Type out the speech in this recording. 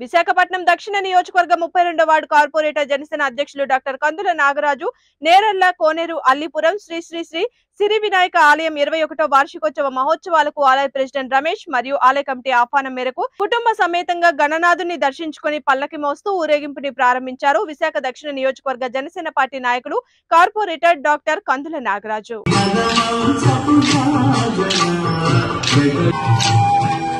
విశాఖపట్నం దక్షిణ నియోజకవర్గ 32వ ward corporator Janasena అధ్యక్షులు డాక్టర్ కందుల నాగరాజు నేరళ్ల కోనేరు అల్లిపురం శ్రీ శ్రీ శ్రీ సిరి వినాయక ఆలయం 21వ వార్షికోత్సవ మహోత్సవాలకు ఆలయ ప్రెసిడెంట్ రమేష్ మరియు ఆలయ కమిటీ ఆహ్వానం మేరకు కుటుంబ సమేతంగా గణనాథుని దర్శించుకుని పల్లకి మోస్తూ ఊరేగింపుని ప్రారంభించారు. విశాఖ దక్షిణ నియోజకవర్గ జనసేన పార్టీ నాయకులు కార్పొరేటర్ డాక్టర్ కందుల నాగరాజు.